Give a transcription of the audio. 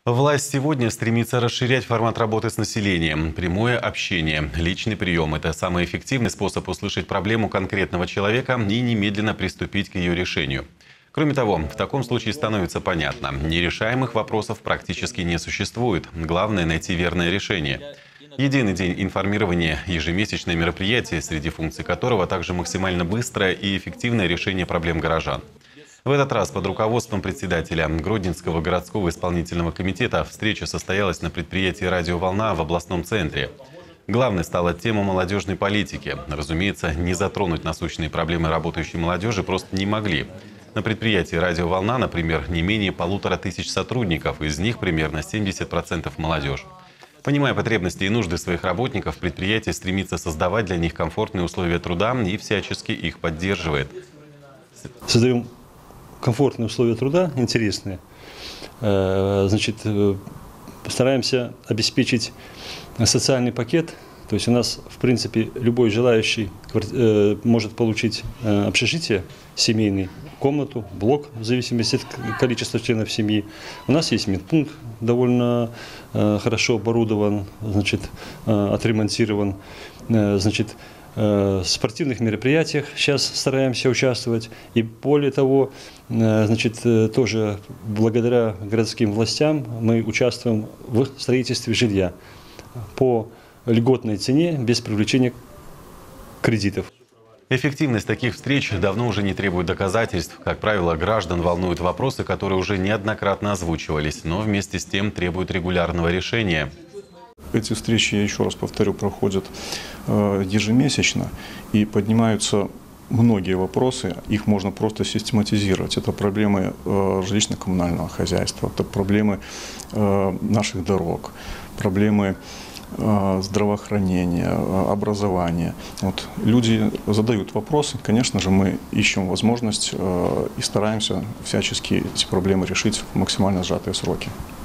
Власть сегодня стремится расширять формат работы с населением. Прямое общение, личный прием – это самый эффективный способ услышать проблему конкретного человека и немедленно приступить к ее решению. Кроме того, в таком случае становится понятно – нерешаемых вопросов практически не существует. Главное – найти верное решение. Единый день информирования – ежемесячное мероприятие, среди функций которого также максимально быстрое и эффективное решение проблем горожан. В этот раз под руководством председателя Гродненского городского исполнительного комитета встреча состоялась на предприятии «Радио Волна» в областном центре. Главной стала тема молодежной политики. Разумеется, не затронуть насущные проблемы работающей молодежи просто не могли. На предприятии «Радио Волна», например, не менее 1500 сотрудников, из них примерно 70% молодежь. Понимая потребности и нужды своих работников, предприятие стремится создавать для них комфортные условия труда и всячески их поддерживает. Создаем комфортные условия труда, интересные. Значит, стараемся обеспечить социальный пакет. То есть у нас, в принципе, любой желающий может получить общежитие, семейный, комнату, блок, в зависимости от количества членов семьи. У нас есть медпункт, довольно хорошо оборудован, значит, отремонтирован. Значит, в спортивных мероприятиях сейчас стараемся участвовать. И более того, значит, тоже благодаря городским властям мы участвуем в строительстве жилья по льготной цене, без привлечения кредитов. Эффективность таких встреч давно уже не требует доказательств. Как правило, граждан волнуют вопросы, которые уже неоднократно озвучивались, но вместе с тем требуют регулярного решения. Эти встречи, я еще раз повторю, проходят ежемесячно и поднимаются многие вопросы, их можно просто систематизировать. Это проблемы жилищно-коммунального хозяйства, это проблемы наших дорог, проблемы здравоохранения, образования. Вот. Люди задают вопросы, конечно же, мы ищем возможность и стараемся всячески эти проблемы решить в максимально сжатые сроки.